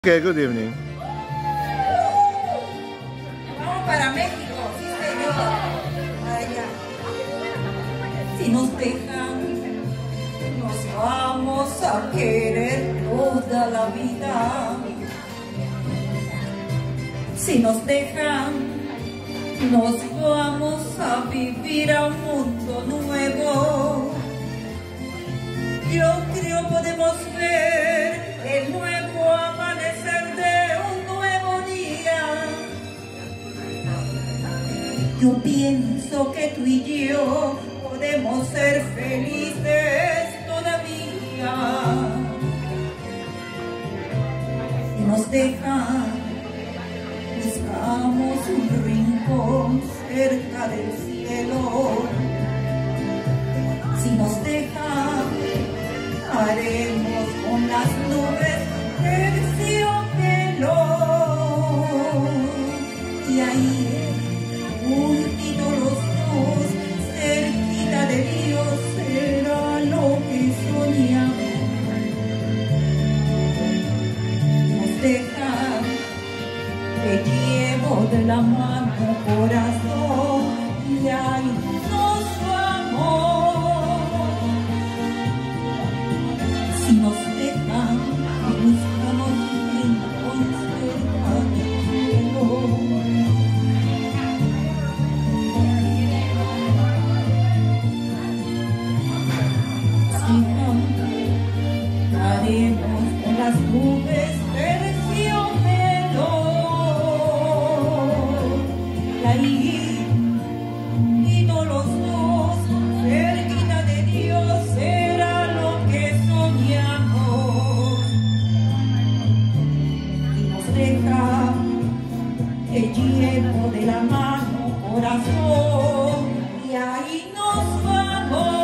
Okay, good evening. Vamos para México, sí señor. Allá. Si nos dejan, nos vamos a querer toda la vida. Si nos dejan, nos vamos a vivir a un mundo nuevo. Yo creo podemos ver el nuevo amanecer de un nuevo día. Yo pienso que tú y yo podemos ser felices todavía. Si nos dejan, buscamos un rincón cerca del cielo. Si nos dejan, haremos con las nubes terciopelo. Y ahí, juntitos los dos, cerquita de Dios, será lo que soñamos. Nos dejan, te llevo de la mano, corazón, y ahí nos vamos. Si nos dejan, buscamos un rincón cerca del cielo. Si haremos con las nubes terciopelo. Y ahí, unidos los dos, cerquita de Dios, será lo que soñamos. Si nos deja, te llevo de la mano, corazón, y ahí nos vamos.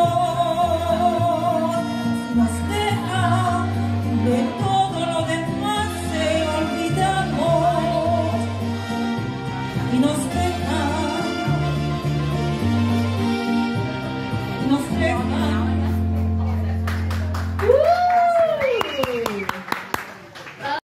Si nos deja, de todo lo demás se olvidamos. Y nos deja,